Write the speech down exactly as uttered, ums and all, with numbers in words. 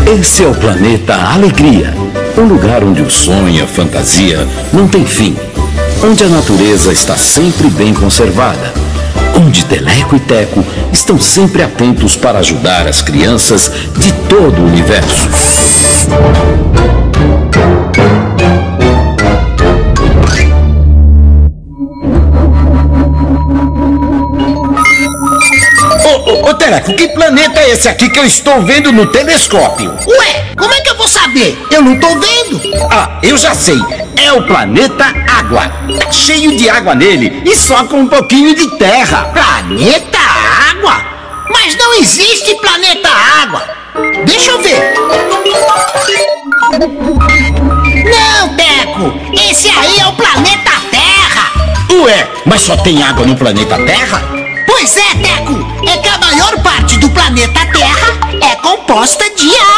Esse é o planeta Alegria, um lugar onde o sonho e a fantasia não tem fim, onde a natureza está sempre bem conservada, onde Teleco e Teco estão sempre atentos para ajudar as crianças de todo o universo. Ô, ô, ô, Teleco, que planeta é esse aqui que eu estou vendo no telescópio? Ué, como é que eu vou saber? Eu não tô vendo. Ah, eu já sei. É o planeta Água. Tá cheio de água nele e só com um pouquinho de terra. Planeta Água? Mas não existe planeta Água. Deixa eu ver. Não, Teco. Esse aí é o planeta Terra. Ué, mas só tem água no planeta Terra? Pois é, Teco. É que a maior parte do planeta Terra é composta de